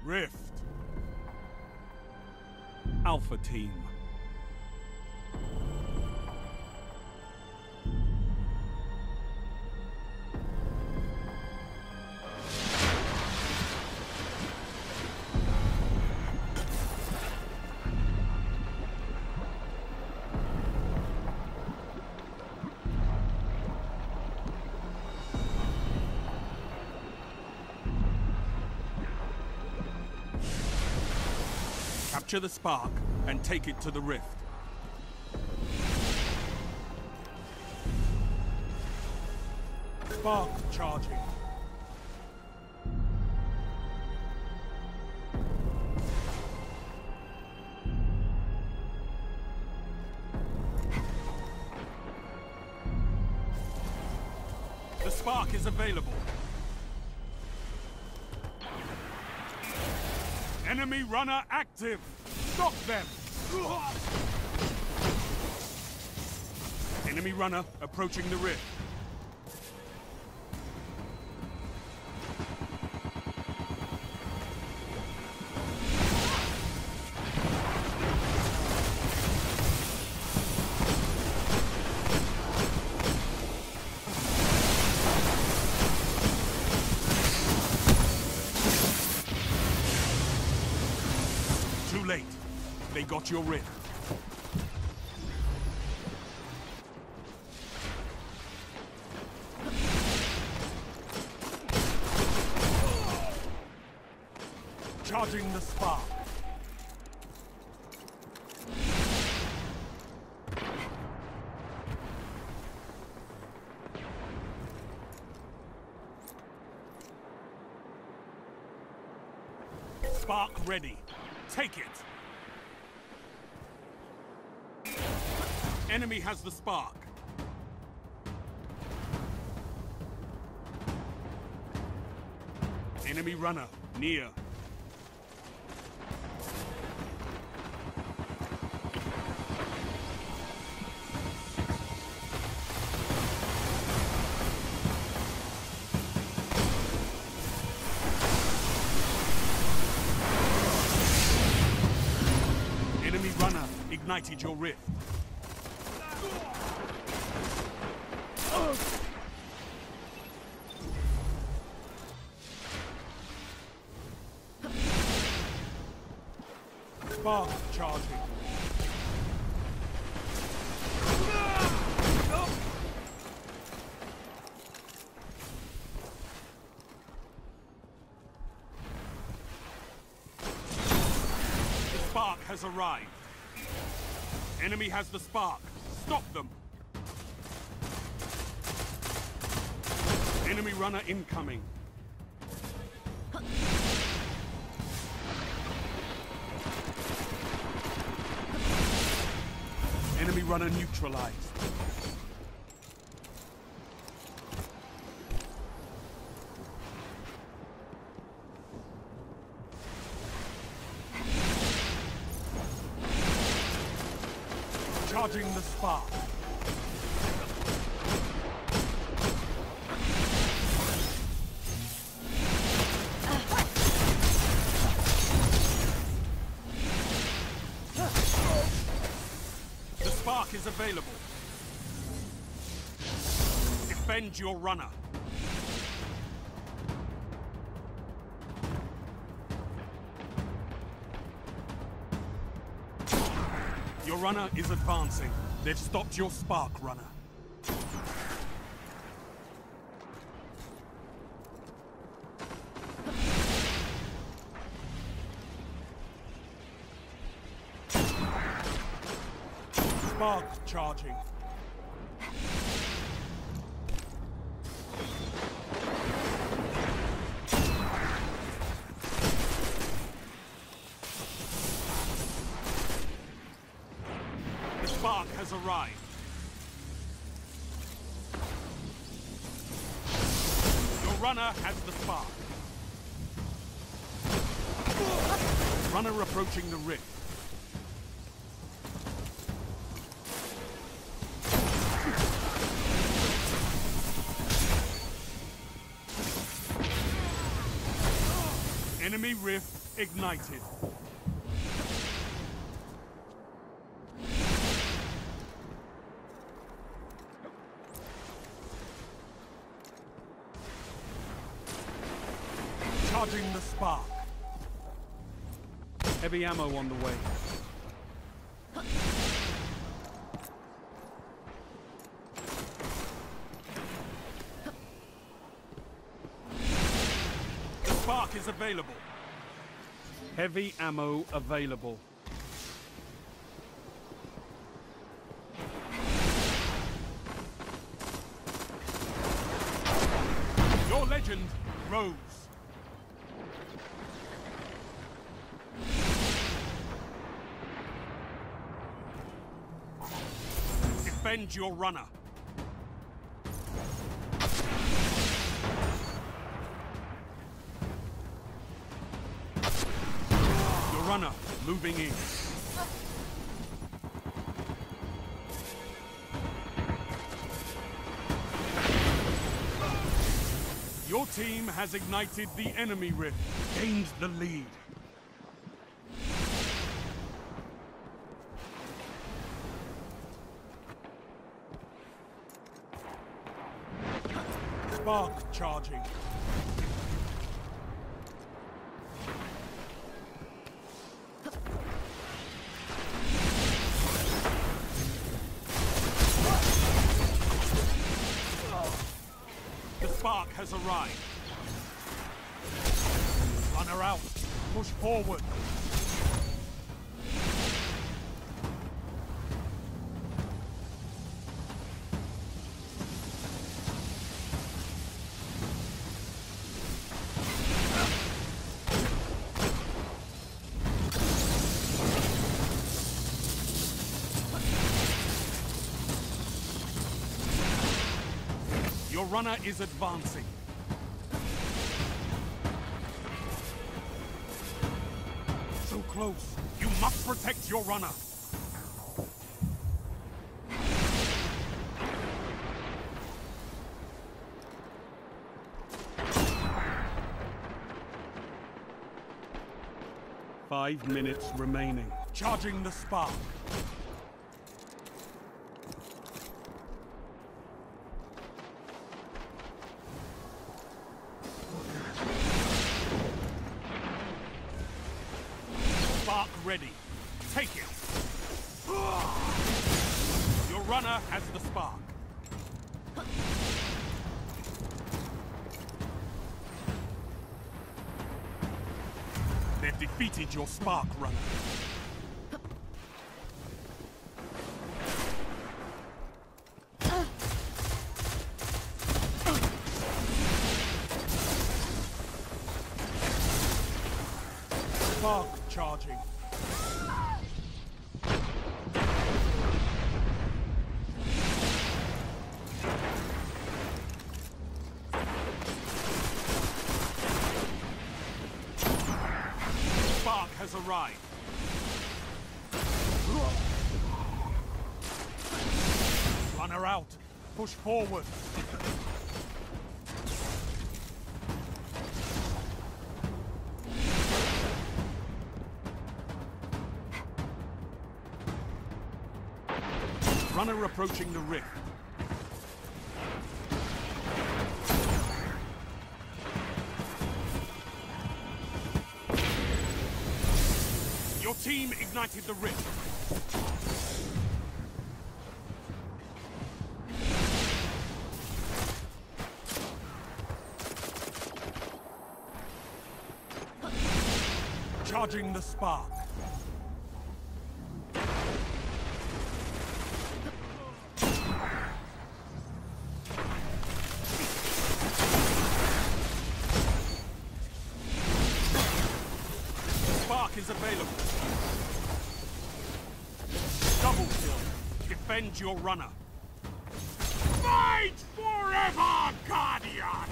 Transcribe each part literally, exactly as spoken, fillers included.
Rift. Alpha Team. Capture the spark and take it to the rift. Spark charging. The spark is available. Enemy runner active! Stop them! Enemy runner approaching the rift. Too late. They got your rift. Charging the spark. Spark ready. Take it. Enemy has the spark. Enemy runner near. Enemy runner ignited your rift. Spark charging. The spark has arrived. Enemy has the spark. Stop them. Enemy runner incoming. Enemy runner neutralized. Charging the spark. The spark is available. Defend your runner. Your runner is advancing. They've stopped your spark runner. Spark charging. The spark has arrived. Your runner has the spark. Runner approaching the rift. Enemy rift ignited. Charging the spark. Heavy ammo on the way. The spark is available. Heavy ammo available. Your legend rose. Defend your runner. Your runner moving in. Your team has ignited the enemy rift, gained the lead. Spark charging. The spark has arrived. Runner out. Push forward. Your runner is advancing. So close. You must protect your runner. Five minutes remaining. Charging the spark. Spark ready. Take it. Your runner has the spark. They've defeated your spark runner. Spark charging. Spark has arrived. Runner out. Push forward. Runner approaching the rift. Your team ignited the rift. Charging the spark. Spark is available. Double kill. Defend your runner. Fight forever, Guardian!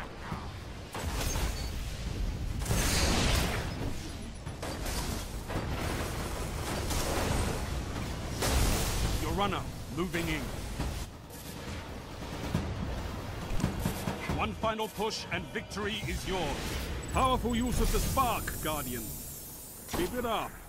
Your runner moving in. One final push and victory is yours. Powerful use of the spark, Guardian. Keep it up.